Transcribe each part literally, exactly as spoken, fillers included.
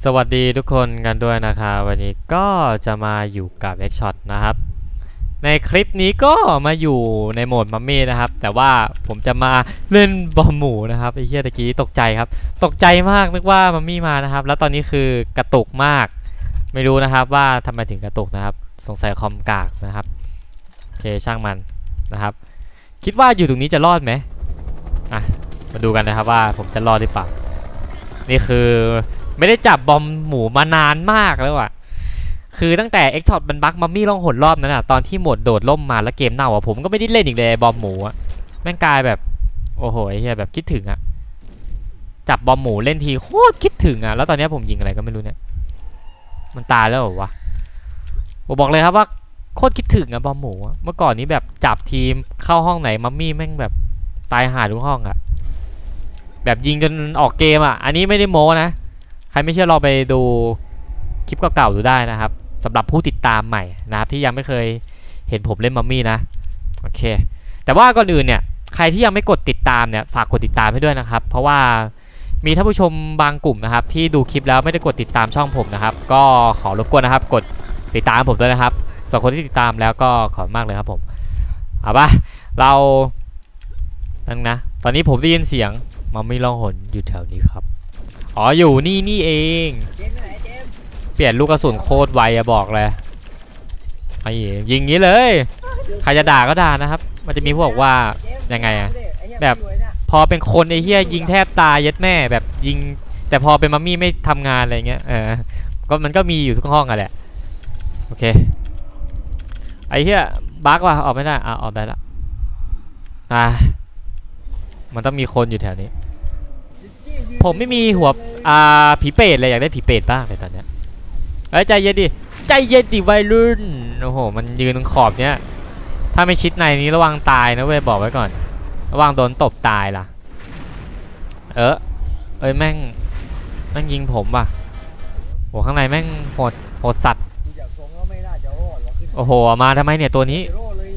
สวัสดีทุกคนกันด้วยนะครับวันนี้ก็จะมาอยู่กับ X-Shot นะครับในคลิปนี้ก็มาอยู่ในโหมดมัมมี่นะครับแต่ว่าผมจะมาเล่นบอมหมูนะครับไอ้เหี้ยตะกี้ตกใจครับตกใจมากนึกว่ามัมมี่มานะครับแล้วตอนนี้คือกระตุกมากไม่รู้นะครับว่าทำไมถึงกระตุกนะครับสงสัยคอมกากนะครับโอเคช่างมันนะครับคิดว่าอยู่ตรงนี้จะรอดไหมอ่ะมาดูกันนะครับว่าผมจะรอดหรือเปล่านี่คือไม่ได้จับบอมหมูมานานมากแล้วอะคือตั้งแต่ X-Shot มันบั๊กมัมมี่ล่องหนรอบนั้นอะตอนที่โหมดโดดล่มมาแล้วเกมเน่าอะผมก็ไม่ได้เล่นอีกเลยบอมหมูอะแม่งกลายแบบโอ้โหไอ้เหี้ยแบบคิดถึงอะจับบอมหมูเล่นทีโคตรคิดถึงอะแล้วตอนนี้ผมยิงอะไรก็ไม่รู้เนี่ยมันตายแล้วเหรอวะผมบอกเลยครับว่าโคตรคิดถึงอะบอมหมูอะเมื่อก่อนนี้แบบจับทีมเข้าห้องไหนมัมมี่แม่งแบบตายหาทุกห้องอะแบบยิงจนออกเกมอะอันนี้ไม่ได้โม้นะใครไม่เชื่อลองไปดูคลิปเก่าๆดูได้นะครับสำหรับผู้ติดตามใหม่นะครับที่ยังไม่เคยเห็นผมเล่นมัมมี่นะโอเคแต่ว่าก่อนอื่นเนี่ยใครที่ยังไม่กดติดตามเนี่ยฝากกดติดตามให้ด้วยนะครับเพราะว่ามีท่านผู้ชมบางกลุ่มนะครับที่ดูคลิปแล้วไม่ได้กดติดตามช่องผมนะครับก็ขอรบกวนนะครับกดติดตามผมด้วยนะครับส่วนคนที่ติดตามแล้วก็ขอบมากเลยครับผมเอาปะเราตั้งนะตอนนี้ผมได้ยินเสียงมัมมี่ล่องหนอยู่แถวนี้ครับอ๋ออยู่นี่นี่เองเปลี่ยนลูกกระสุนโคตรไวอะบอกเลยไอ้ยิงงี้เลยใครจะด่าก็ด่านะครับมันจะมีพวกว่ายังไงอะแบบพอเป็นคนไอ้เหี้ยยิงแทบตายยัดแม่แบบยิงแต่พอเป็นมัมมี่ไม่ทำงานอะไรเงี้ยเออก็มันก็มีอยู่ทุกห้องอะแหละโอเคไอ้เหี้ยบั๊กว่ะออกไม่ได้อ่ะออกได้ละอ่ะมันต้องมีคนอยู่แถวนี้ผมไม่มีหัวอ่าผีเป็ดเลยอยากได้ผีเป็ดบ้างเลยตอนเนี้ยเฮ้ยใจเย็นดิใจเย็นดิวัยรุ่นโอ้โหมันยืนตรงขอบเนี้ยถ้าไม่ชิดในนี้ระวังตายนะเว้ยบอกไว้ก่อนระวังโดนตบตายล่ะเออเอ้ยแม่งแม่งยิงผมว่ะโหข้างในแม่งโหดโหดสัตว์โอ้โหมาทำไมเนี่ยตัวนี้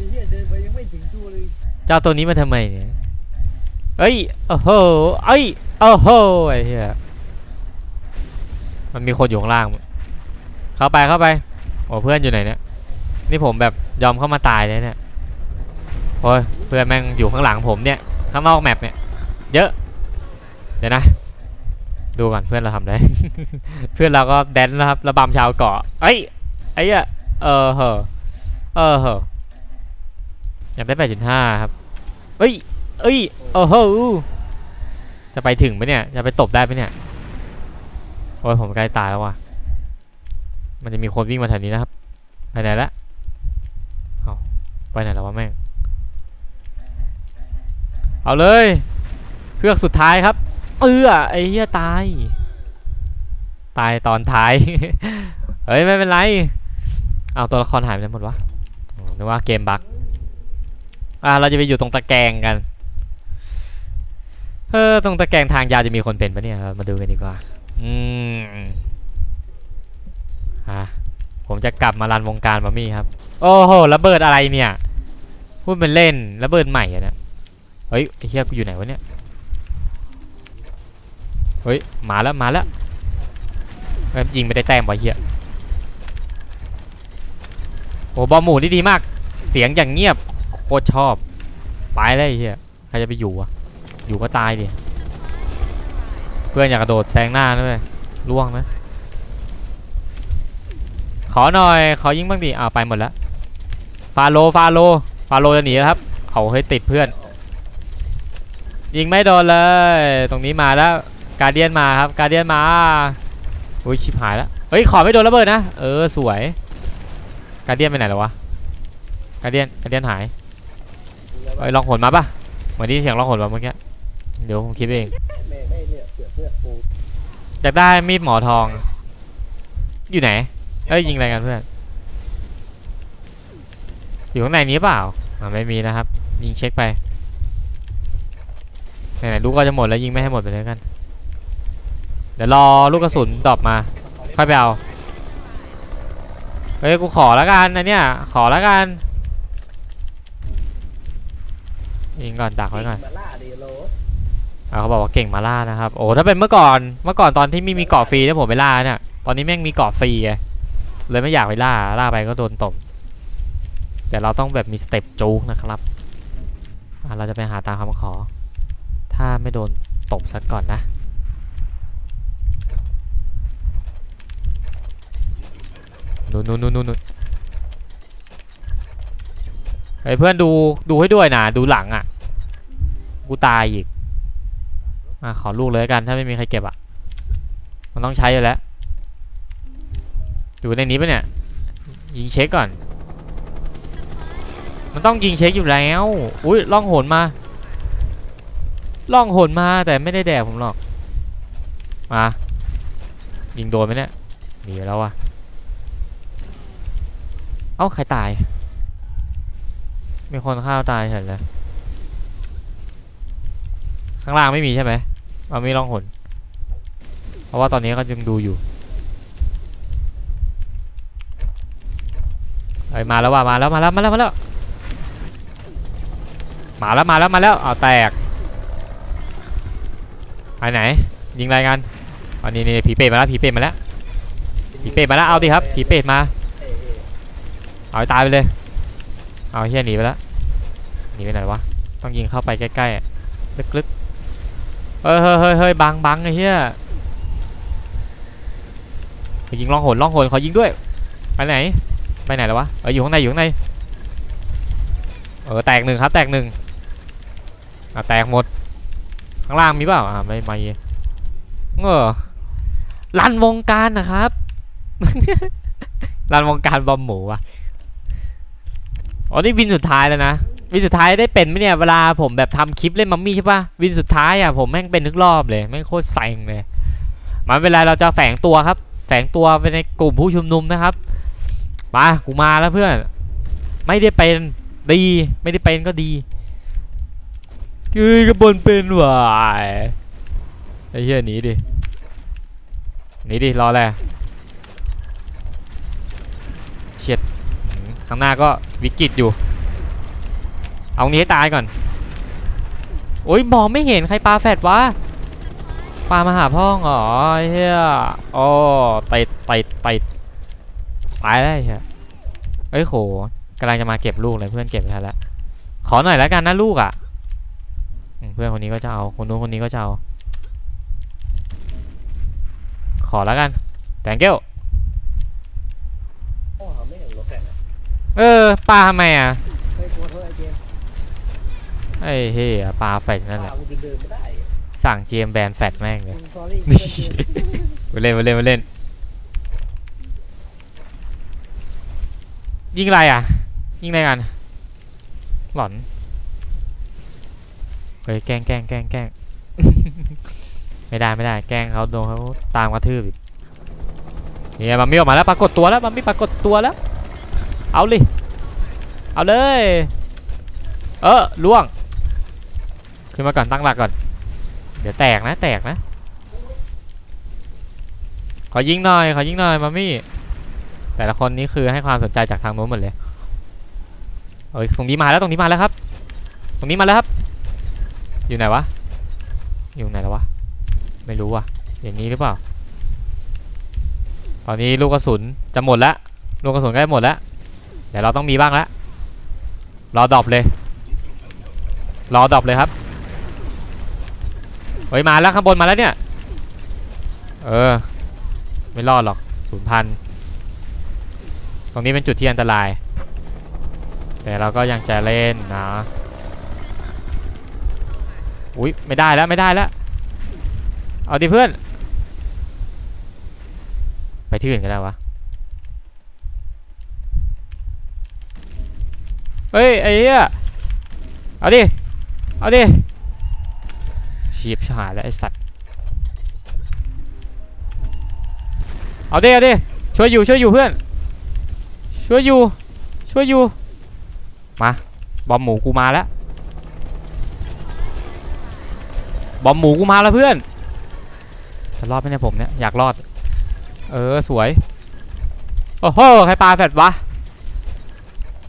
เจ้าตัวนี้มาทำไมเนี่ยเอ้ยโอ้โหเอ้ยโอ้โหไอ้เหี้ยมันมีคนอยู่ข้างล่างเข้าไปเข้าไปโอ้เพื่อนอยู่ไหนเนี่ยนี่ผมแบบยอมเข้ามาตายเลยเนี่ยโอ้ยเพื่อนแม่งอยู่ข้างหลังผมเนี่ยข้างนอกแมปเนี่ยเยอะเดี๋ยวนะดูก่อนเพื่อนเราทำได้ เพื่อนเราก็แดนนะครับระบำชาวเกาะเอ้ยไอ้เหี้ยเออเหอะเออเหอะอยากได้ แปดจุดห้า ครับเอ้ยเอ้ยโอ้โหจะไปถึงไหมเนี่ยจะไปตบได้ไหมเนี่ยโอ้ยผมใกล้ตายแล้วว่ะมันจะมีคนวิ่งมาแถวนี้นะครับไปไหนละเอาไปไหนแล้ววะแม่งเอาเลยเพื่อกสุดท้ายครับเออไอ้เหี้ยตายตายตอนท้าย เฮ้ยไม่เป็นไรเอาตัวละครหายไปไหนหมดวะนึกว่าเกมบั๊กอ่ะเราจะไปอยู่ตรงตะแกรงกันเออตรงตะแกรงทางยาวจะมีคนเป็นปะเนี่ยมาดูกันดีกว่าอืมอ่ะผมจะกลับมารันวงการมัมมี่ครับโอ้โหระเบิดอะไรเนี่ยพูดเป็นเล่นระเบิดใหม่อะเนี่ยเฮ้ยไอ้เหี้ยกูอยู่ไหนวะเนี่ยเฮ้ยมาแล้วมาแล้วยิงไม่ได้แต้มวะเหี้ยโอ้บอมหมูนี่ดีมากเสียงอย่างเงียบโคตรชอบไปเลยเหี้ยใครจะไปอยู่อะอยู่ก็ตายดิเพื่อนอยากกระโดดแซงหน้าด้วยล่วงนะขอหน่อยขอยิงบ้างดิอ้าวไปหมดแล้วฟาโลฟาโลฟาโลจะหนีแล้วครับเอาให้ติดเพื่อนยิงไม่โดนเลยตรงนี้มาแล้วการเดียนมาครับการเดียนมาอุ้ยชิบหายแล้วเฮ้ยขอไม่โดนระเบิดนะเออสวยการเดียนไปไหนแล้ววะการเดียนการเดียนหายเฮ้ยลองหนมาปะเหมือนที่เสียงลองหนมาเมื่อกี้เดี๋ยวผมคิดเองอยากได้มีดหมอทองอยู่ไหนเอ้ยยิงอะไรกันเพื่อนอยู่ข้างในนี้เปล่าอ่าไม่มีนะครับยิงเช็คไปไหนๆลูกก็จะหมดแล้วยิงไม่ให้หมดไปเลยกันเดี๋ยวรอลูกกระสุนดรอปมาค่อยไปเอาเฮ้ยกูขอแล้วกันนะเนี่ยขอแล้วกันยิงก่อนดักไว้ก่อนเขาบอกว่าเก่งมาล่านะครับโอ้ถ้าเป็นเมื่อก่อนเมื่อก่อนตอนที่ไม่มีเกาะฟรีที่ผมไปล่าเนี่ยตอนนี้แม่งมีเกาะฟรีเลยไม่อยากไปล่าล่าไปก็โดนตบแต่เราต้องแบบมีสเต็ปจู๊กนะครับเราจะไปหาตามคำขอถ้าไม่โดนตบสักก่อนนะนู่นนู่นนู่นนู่นไอ้เพื่อนดูดูให้ด้วยนะดูหลังอ่ะกูตายอีกอ่ะขอลูกเลยกันถ้าไม่มีใครเก็บอ่ะมันต้องใช้อยู่แล้วอยู่ในนี้ปะเนี่ยยิงเช็คก่อนมันต้องยิงเช็คอยู่แล้วอุ้ยล่องหนมาล่องหนมาแต่ไม่ได้แดกผมหรอกมายิงโดนไหมเนี่ยหนีแล้ววะเอ้าใครตายมีคนฆ่าตายเฉยเลยข้างล่างไม่มีใช่ไหมมันไม่ล่องหนเพราะว่าตอนนี้ก็ยังดูอยู่เอ้ยมาแล้วว่ะมาแล้วมาแล้วมาแล้วมาแล้วมาแล้วมาแล้วมาแล้วเอาแตกไปไหนยิงอะไรกันอันนี้นี่ผีเปรตมาแล้วผีเปรตมาแล้วผีเปรตมาแล้วเอาดิครับผีเปรตมาเอาตายไปเลยเอาเฮียหนีไปแล้วหนีไปไหนวะต้องยิงเข้าไปใกล้ๆลึกๆเฮ้ยเฮ้ยเฮ้ยเฮ้ยบังบังไอ้เฮียไปยิงล่องหนล่องหนขอยิงด้วยไปไหนไปไหนแล้ววะเอออยู่ข้างในอยู่ข้างในเออแตกหนึ่งครับแตกหนึ่งอ่ะแตกหมดข้างล่างมีเปล่าอ่าไม่ไม่เออรันวงการนะครับรันวงการบอมหมูอ่ะอ๋อนี่วินสุดท้ายแล้วนะวินสุดท้ายได้เป็นไหมเนี่ยเวลาผมแบบทำคลิปเล่นมัมมี่ใช่ปะวินสุดท้ายอ่ะผมแม่งเป็นทุกรอบเลยแม่งโคตรเซ็งเลยมันเวลาเราจะแฝงตัวครับแฝงตัวไปในกลุ่มผู้ชุมนุมนะครับมากูมาแล้วเพื่อนไม่ได้เป็นดีไม่ได้เป็นก็ดีคือกระบวนเป็นวายไอ้เหี้ยหนีดิหนีดิรออะไรเฉียดข้างหน้าก็วิกฤตอยู่เอางี้ให้ตายก่อนโอ้ยมองไม่เห็นใครปาแฟดวะปามาหาพ่องอ๋อเฮียโอ้ไปไปไปตายได้ใช่เอ้ยโหกำลังจะมาเก็บลูกเลยเพื่อนเก็บไปแล้วขอหน่อยแล้วกันนะลูกอ่ะเพื่อนคนนี้ก็จะเอาคนนู้นคนนี้ก็จะเอาขอแล้วกันแตงเก้วเออปลาทำไมอ่ะไอ้เฮียปลาแฟดนั่นแหละสั่งเจมแบนแฟดแม่งเลยมาเล่นมาเล่นมาเล่นยิงอะไรอ่ะยิงอะไรกันหลอนเฮ้ยแกล้งแกล้งแกล้งแกล้งไม่ได้ไม่ได้แกล้งเขาโดนเขาตามกระทืบอีกเนี่ยมันไม่ออกมาแล้วปรากฏตัวแล้วมันไม่ปรากฏตัวแล้วเอาเลยเอาเลยเออล่วงขึ้นมาก่อนตั้งหลักก่อนเดี๋ยวแตกนะแตกนะขอยิงหน่อยขอยิงหน่อยมามี่แต่ละคนนี้คือให้ความสนใจจากทางโน้นหมดเลยเอ้ยตรงนี้มาแล้วตรงนี้มาแล้วครับตรงนี้มาแล้วครับอยู่ไหนวะอยู่ไหนแล้ววะไม่รู้ว่ะอย่างนี้หรือเปล่าตอนนี้ลูกกระสุนจะหมดแล้วลูกกระสุนใกล้หมดแล้วเดี๋ยวเราต้องมีบ้างแล้วรอดรอปเลยรอดรอปเลยครับเฮ้ยมาแล้วข้างบนมาแล้วเนี่ยเออไม่รอดหรอกศูนย์พันตรงนี้เป็นจุดที่อันตรายแต่เราก็ยังจะเล่นนะอุ้ยไม่ได้แล้วไม่ได้แล้วเอาดิเพื่อนไปที่อื่นกันได้วะเฮ้ยไอ้เหี้ยเอาดิเอาดิชีพหายแล้วไอ้สัตว์เอาดิเอาดิช่วยอยู่ช่วยอยู่เพื่อนช่วยอยู่ช่วยอยู่มาบอมหมูกูมาแล้วบอมหมูกูมาแล้วเพื่อนจะรอดไหมเนี่ยผมเนี่ยอยากรอดเออสวยโอ้โหใครปาแฟดวะ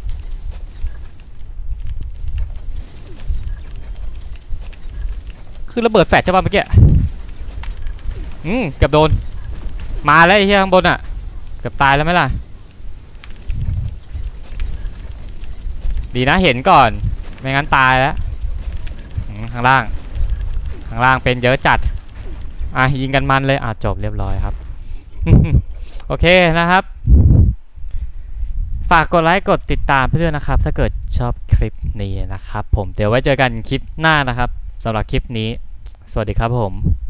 คคือระเบิดแฟลชใช่ป่ะเมื่อกี้อืมเกือบโดนมาแล้วไอ้เหี้ยข้างบนอ่ะเกือบตายแล้วไหมล่ะดีนะเห็นก่อนไม่งั้นตายแล้วข้างล่างข้างล่างเป็นเยอะจัดอ่ะยิงกันมันเลยอ่ะจบเรียบร้อยครับ โอเคนะครับฝากกดไลค์กดติดตามเพื่อนนะครับถ้าเกิดชอบคลิปนี้นะครับผมเดี๋ยวไว้เจอกันคลิปหน้านะครับสำหรับคลิปนี้สวัสดีครับผม